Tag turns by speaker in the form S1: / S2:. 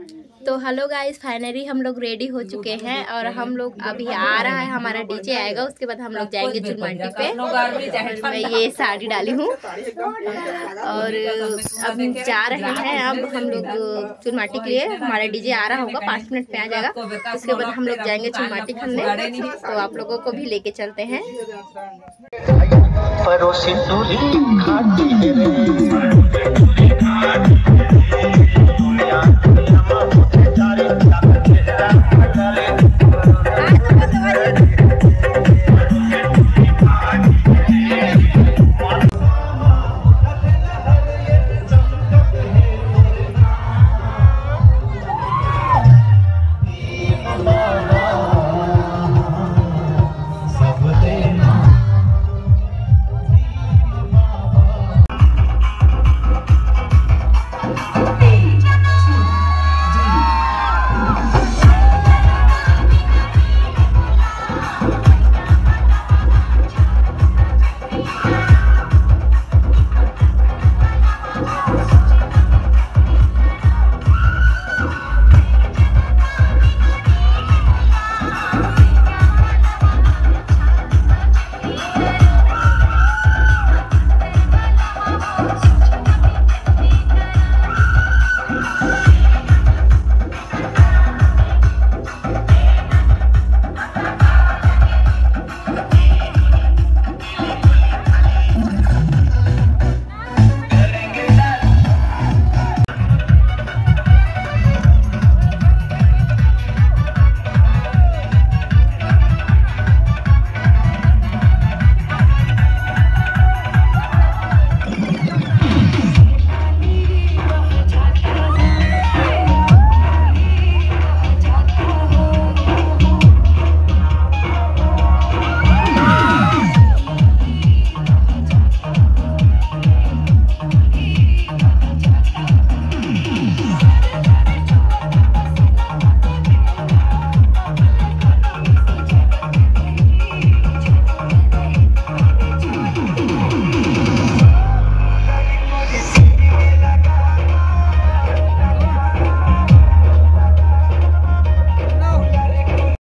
S1: तो hello guys, finally हम लोग रेडी हो चुके हैं और हम लोग अभी आ रहा है, हमारा डीजे आएगा, उसके बाद हम लोग जाएंगे चुनमाटी पे। और मैं ये साड़ी डाली हूँ और अब जा रहे हैं। अब हम लोग चुनमाटी के लिए, हमारा डीजे आ रहा होगा, 5 मिनट में आ जाएगा। उसके बाद हम लोग जाएंगे चुनमाटी खेलने, तो आप लोगों को भी लेके चलते हैं।